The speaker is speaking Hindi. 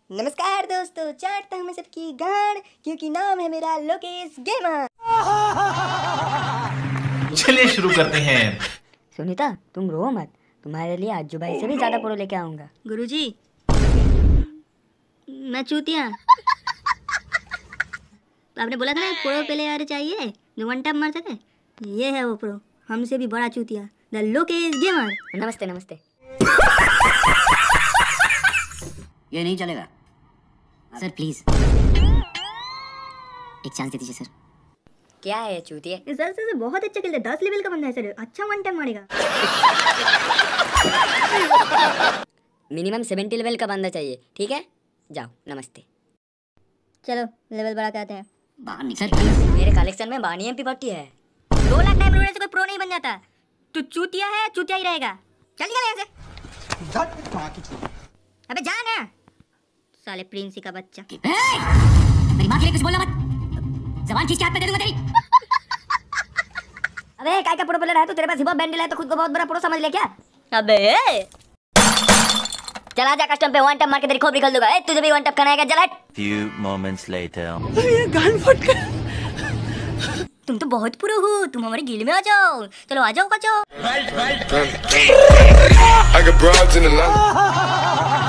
नमस्कार दोस्तों, चाटता हूँ मैं सबकी गांड क्योंकि नाम है मेरा लोकेश गेमर। चलिए शुरू करते हैं। सुनीता, तुम रो मत, तुम्हारे लिए आजू भाई से भी ज्यादा प्रो लेके आऊंगा। गुरुजी, मैं चूतिया। तो आपने बोला था ना प्रो प्लेयर चाहिए जो वन टैप मार सके। ये है वो प्रो, हमसे भी बड़ा चूतिया, द लोकेश गेमर। नमस्ते नमस्ते। ये नहीं चलेगा सर, प्लीज एक चांस दे दीजिए सर। क्या है चूतिए? सर बहुत अच्छा खेलता है, 10 लेवल का बंदा है सर, अच्छा वन टैप मारेगा। मिनिमम 70 लेवल का बंदा चाहिए, ठीक है? जाओ, नमस्ते। चलो लेवल बढ़ा के आते हैं। बाहर निकल। मेरे कलेक्शन में बानी एमपी पट्टी है। 2 लाख डायमंड लेने से कोई प्रो नहीं बन जाता। तू चूतिया है, चूतिया ही रहेगा। चल निकल यहाँ से। अबे जा ना साले प्रिंसी का बच्चा। मेरी माँ के लिए कुछ बोलना मत, जबान खींच के हाथ में दे दूंगा तेरी। अबे काय का प्रो प्लेयर है तू? तेरे पास हिप हॉप बैंडल है तो खुद को बहुत बड़ा प्रो समझ ले क्या? अबे चला जा कस्टम पे वन टैप मार के तेरी खोपड़ी खोल दूंगा। तुझे भी वन टैप करना है? चल हट। Few moments later. तुम तो बहुत प्रो हो, तुम हमारे गिल में आ जाओ। चलो आ जाओ, I got broads in the line.